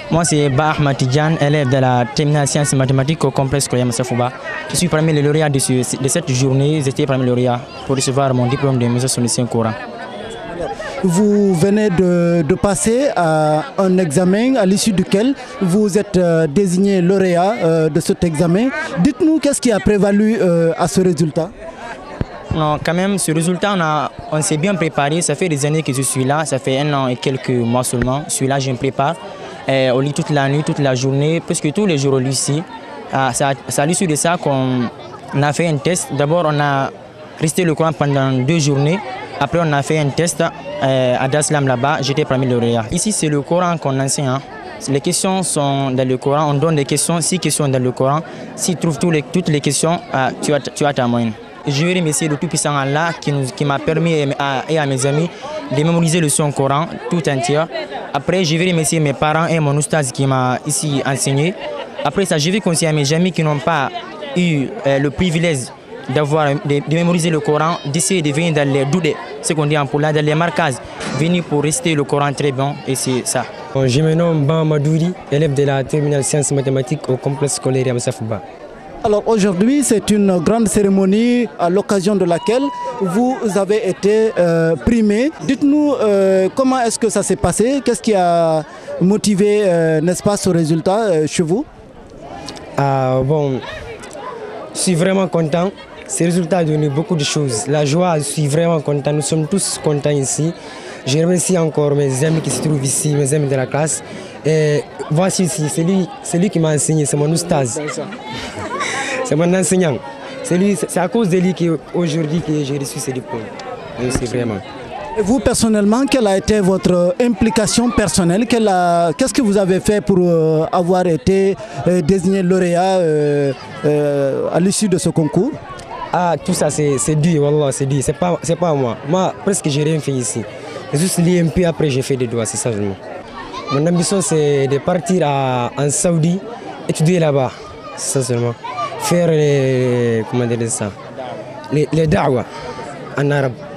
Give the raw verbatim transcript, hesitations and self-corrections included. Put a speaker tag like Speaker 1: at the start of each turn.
Speaker 1: Moi, c'est Ba Ahmad Tidjan, élève de la terminale sciences et mathématiques au complexe scolaire Massafouba. Je suis parmi les lauréats de, ce, de cette journée. J'étais parmi les lauréats pour recevoir mon diplôme de maîtrise sur le Saint-Coran.
Speaker 2: Vous venez de, de passer à un examen à l'issue duquel vous êtes euh, désigné lauréat euh, de cet examen. Dites-nous qu'est-ce qui a prévalu euh, à ce résultat?
Speaker 1: Non, quand même, ce résultat, on, a, on s'est bien préparé. Ça fait des années que je suis là. Ça fait un an et quelques mois seulement. Je suis là, je me prépare. Et on lit toute la nuit, toute la journée, presque tous les jours au lycée. Ah, c'est à l'issue de ça qu'on a fait un test. D'abord, on a resté le Coran pendant deux journées. Après, on a fait un test euh, à Daslam là-bas. J'étais parmi les lauréats. Ici, c'est le Coran qu'on enseigne. Hein. Les questions sont dans le Coran. On donne des questions, six questions dans le Coran. S'ils trouvent tous les, toutes les questions, ah, tu, as, tu as ta moyenne. Je vais remercier le Tout-Puissant Allah qui, nous, qui m'a permis et à, et à mes amis de mémoriser le son Coran tout entier. Après, je vais remercier mes parents et mon oustaz qui m'a ici enseigné. Après ça, je vais conseiller à mes amis qui n'ont pas eu euh, le privilège d'avoir de, de mémoriser le Coran, d'essayer de venir dans les doudes, ce qu'on dit en poula, dans les marquages, venir pour rester le Coran très bon, et c'est ça.
Speaker 3: Bon, je me nomme Ba Madouri, élève de la terminale sciences et mathématiques au complexe scolaire Massafouba.
Speaker 2: Alors aujourd'hui, c'est une grande cérémonie à l'occasion de laquelle vous avez été euh, primé. Dites-nous euh, comment est-ce que ça s'est passé? Qu'est-ce qui a motivé, euh, n'est-ce pas, ce résultat euh, chez vous?
Speaker 3: Ah, bon, je suis vraiment content. Ce résultat a donné beaucoup de choses. La joie, je suis vraiment content. Nous sommes tous contents ici. Je remercie encore mes amis qui se trouvent ici, mes amis de la classe. Et voici ici, c'est lui, c'est lui qui m'a enseigné, c'est mon oustaz. C'est mon enseignant. C'est à cause de lui qu'aujourd'hui que j'ai reçu ce diplôme. C'est vraiment.
Speaker 2: Et vous, personnellement, quelle a été votre implication personnelle? Qu'est-ce que vous avez fait pour euh, avoir été euh, désigné lauréat euh, euh, à l'issue de ce concours?
Speaker 3: Ah, tout ça, c'est dû, wallah, c'est dû. C'est pas, c'est pas moi. Moi, presque, j'ai rien fait ici. J'ai juste lié un peu, après, j'ai fait des doigts, c'est ça seulement. Mon ambition, c'est de partir à, en Saoudi, étudier là-bas, c'est ça seulement. Faire les, comment dire ça, les, les da'wah en arabe.